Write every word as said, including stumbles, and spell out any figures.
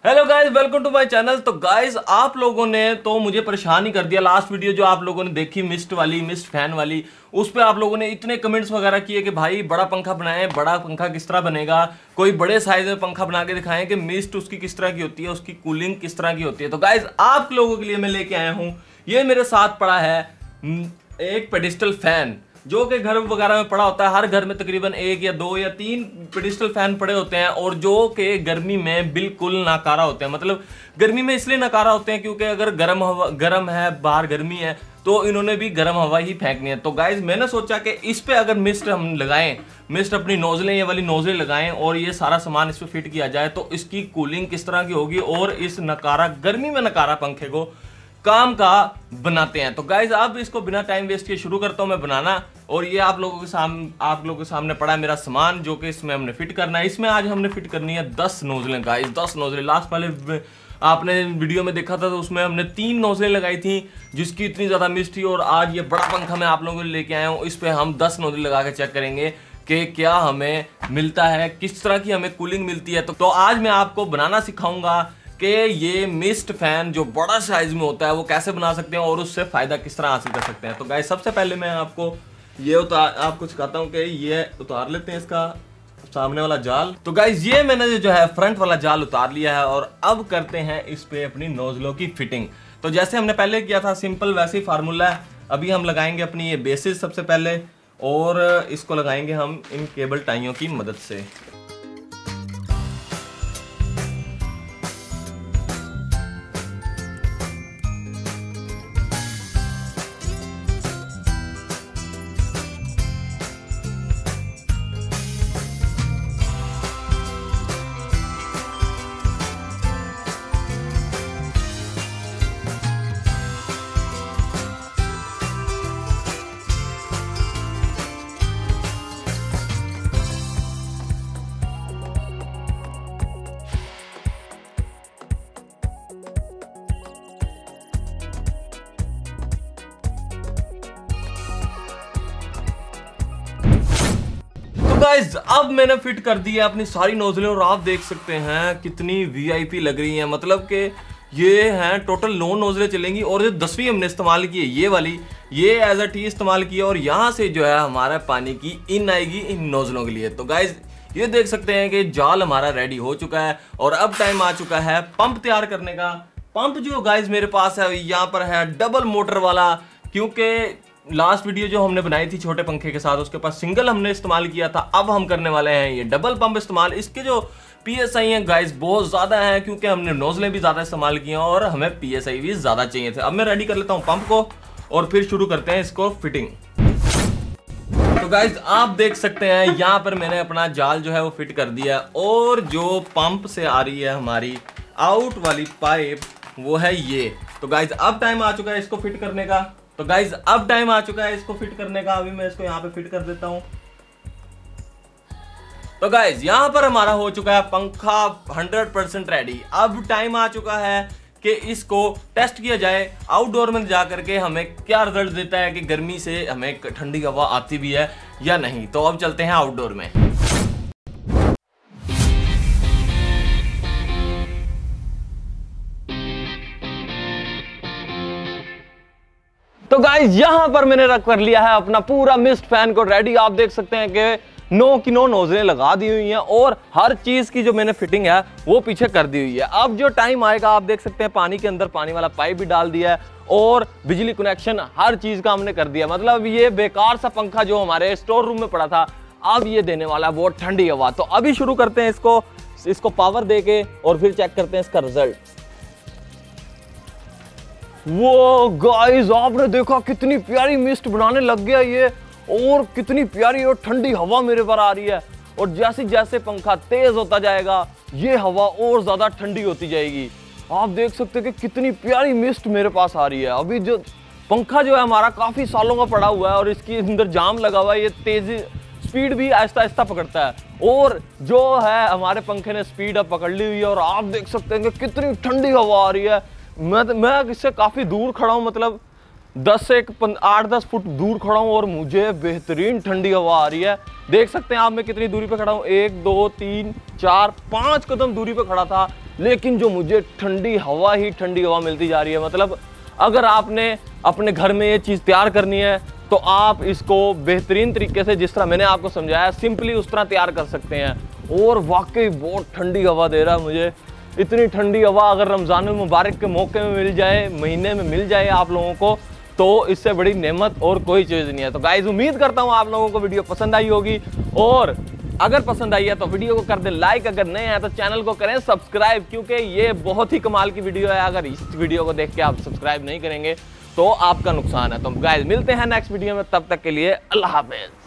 Hello guys, welcome to my channel. तो guys आप लोगों ने तो मुझे परेशान ही कर दिया। लास्ट वीडियो जो आप लोगों ने देखी मिस्ट वाली, मिस्ट फैन वाली, उस पे आप लोगों ने इतने कमेंट्स वगैरह किए कि भाई बड़ा पंखा बनाएं, बड़ा पंखा किस तरह बनेगा, कोई बड़े साइज में पंखा बना के दिखाएं कि मिस्ट उसकी किस तरह की होती है, उसकी कूलिंग किस तरह की होती है। तो गाइस आप लोगों के लिए मैं लेके आया हूँ, ये मेरे साथ पड़ा है एक पेडिस्टल फैन जो कि घर वगैरह में पड़ा होता है। हर घर में तकरीबन एक या दो या तीन पेडिस्टल फैन पड़े होते हैं और जो कि गर्मी में बिल्कुल नाकारा होते हैं। मतलब गर्मी में इसलिए नाकारा होते हैं क्योंकि अगर गर्म हवा गर्म है, बाहर गर्मी है, तो इन्होंने भी गर्म हवा ही फेंकनी है। तो गाइज मैंने सोचा कि इस पे अगर मिस्ट हम लगाएं, मिस्ट अपनी नोजलें, ये वाली नोजलें लगाएं और ये सारा सामान इस पे फिट किया जाए तो इसकी कूलिंग किस तरह की होगी और इस नकारा गर्मी में नकारा पंखे को काम का बनाते हैं। तो गाइज अब इसको बिना टाइम वेस्ट किए शुरू करता हूं मैं बनाना। और ये आप लोगों के सामने आप लोगों के सामने पड़ा है मेरा सामान जो कि इसमें हमने फिट करना है। इसमें आज हमने फिट करनी है दस नोजलें गाइज, दस नोजलें। लास्ट वाले आपने वीडियो में देखा था तो उसमें हमने तीन नोजलें लगाई थी जिसकी इतनी ज्यादा मिस थी। और आज ये बड़ा पंखा मैं आप लोगों को लेके आया हूँ, इस पे हम दस नोजलें लगा के चेक करेंगे कि क्या हमें मिलता है, किस तरह की हमें कूलिंग मिलती है। तो, तो आज मैं आपको बनाना सिखाऊंगा कि ये मिस्ट फैन जो बड़ा साइज में होता है वो कैसे बना सकते हैं और उससे फायदा किस तरह हासिल कर सकते हैं। तो गाइस सबसे पहले मैं आपको ये उतार आपको सिखाता हूँ कि ये उतार लेते हैं इसका सामने वाला जाल। तो गाइस ये मैंने जो है फ्रंट वाला जाल उतार लिया है और अब करते हैं इस पे अपनी नोजलों की फिटिंग। तो जैसे हमने पहले किया था सिंपल वैसे ही फार्मूला है। अभी हम लगाएंगे अपनी ये बेसिस सबसे पहले और इसको लगाएंगे हम इन केबल टाइयों की मदद से। गाइस अब मैंने फिट कर दी है अपनी सारी नोजलें और आप देख सकते हैं कितनी वीआईपी लग रही हैं। मतलब कि ये हैं टोटल नौ नोजलें चलेंगी और ये दसवीं हमने इस्तेमाल की है, ये वाली ये एज अ टी इस्तेमाल की है और यहाँ से जो है हमारा पानी की इन आएगी इन नोजलों के लिए। तो गाइस ये देख सकते हैं कि जाल हमारा रेडी हो चुका है और अब टाइम आ चुका है पंप तैयार करने का। पंप जो गाइस मेरे पास है यहाँ पर है डबल मोटर वाला, क्योंकि लास्ट वीडियो जो हमने बनाई थी छोटे पंखे के साथ उसके पास सिंगल हमने इस्तेमाल किया था। अब हम करने वाले हैं ये डबल पंप इस्तेमाल। इसके जो पीएसआई हैं गाइस बहुत ज्यादा है क्योंकि हमने नोजलें भी ज्यादा इस्तेमाल की हैं और हमें पीएसआई भी ज्यादा चाहिए थे। अब मैं रेडी कर लेता हूं पंप को और फिर शुरू करते हैं इसको फिटिंग। तो गाइस आप देख सकते हैं यहाँ पर मैंने अपना जाल जो है वो फिट कर दिया और जो पंप से आ रही है हमारी आउट वाली पाइप वो है ये। तो गाइस अब टाइम आ चुका है इसको फिट करने का। तो गाइज अब टाइम आ चुका है इसको फिट करने का। अभी मैं इसको यहाँ पे फिट कर देता हूँ। तो गाइज यहाँ पर हमारा हो चुका है पंखा हंड्रेड परसेंट रेडी। अब टाइम आ चुका है कि इसको टेस्ट किया जाए आउटडोर में जा करके हमें क्या रिजल्ट देता है कि गर्मी से हमें ठंडी हवा आती भी है या नहीं। तो अब चलते हैं आउटडोर में। तो गाइज यहाँ पर मैंने रख कर लिया है अपना पूरा मिस्ट फैन को रेडी। आप देख सकते हैं कि नौ की नौ नोजलें लगा दी हुई हैं और हर चीज की जो मैंने फिटिंग है वो पीछे कर दी हुई है। अब जो टाइम आएगा आप देख सकते हैं पानी के अंदर पानी वाला पाइप भी डाल दिया है और बिजली कनेक्शन हर चीज का हमने कर दिया। मतलब ये बेकार सा पंखा जो हमारे स्टोर रूम में पड़ा था अब ये देने वाला है बहुत ठंडी हवा। तो अभी शुरू करते हैं इसको इसको पावर दे के और फिर चेक करते हैं इसका रिजल्ट। वो गाइस आपने देखा कितनी प्यारी मिस्ट बनाने लग गया ये और कितनी प्यारी और ठंडी हवा मेरे पर आ रही है। और जैसे जैसे पंखा तेज होता जाएगा ये हवा और ज्यादा ठंडी होती जाएगी। आप देख सकते हैं कि कितनी प्यारी मिस्ट मेरे पास आ रही है। अभी जो पंखा जो है हमारा काफी सालों का पड़ा हुआ है और इसके अंदर जाम लगा हुआ है, ये तेजी स्पीड भी आहिस्ता आहिस्ता पकड़ता है और जो है हमारे पंखे ने स्पीड अब पकड़ ली हुई है। और आप देख सकते हैं कि कितनी ठंडी हवा आ रही है। मैं मैं इससे काफी दूर खड़ा हूँ, मतलब दस से आठ दस फुट दूर खड़ा हूँ और मुझे बेहतरीन ठंडी हवा आ रही है। देख सकते हैं आप मैं कितनी दूरी पे खड़ा हूँ, एक दो तीन चार पांच कदम दूरी पे खड़ा था लेकिन जो मुझे ठंडी हवा ही ठंडी हवा मिलती जा रही है। मतलब अगर आपने अपने घर में ये चीज़ तैयार करनी है तो आप इसको बेहतरीन तरीके से जिस तरह मैंने आपको समझाया सिंपली उस तरह तैयार कर सकते हैं। और वाकई बहुत ठंडी हवा दे रहा है मुझे। इतनी ठंडी हवा अगर रमज़ान मुबारक के मौके में मिल जाए, महीने में मिल जाए आप लोगों को, तो इससे बड़ी नेमत और कोई चीज़ नहीं है। तो गाइस उम्मीद करता हूँ आप लोगों को वीडियो पसंद आई होगी, और अगर पसंद आई है तो वीडियो को कर दें लाइक, अगर नए हैं तो चैनल को करें सब्सक्राइब, क्योंकि ये बहुत ही कमाल की वीडियो है। अगर इस वीडियो को देख के आप सब्सक्राइब नहीं करेंगे तो आपका नुकसान है। तो गाइस मिलते हैं नेक्स्ट वीडियो में, तब तक के लिए अल्लाह हाफिज़।